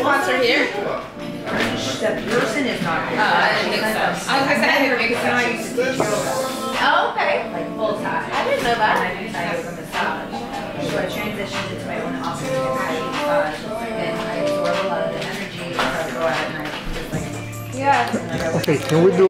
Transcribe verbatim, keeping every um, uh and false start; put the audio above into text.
sponsor here? The person is not here. Oh, I didn't think so. I was gonna say I didn't think so. I used to teach yoga. Oh, okay. Like full time. I didn't know that. And I do Thai yoga massage. So I transitioned into my own office and Thai massage. And I absorb a lot of the energy. So I go out and I just like. Yeah. Okay, can we do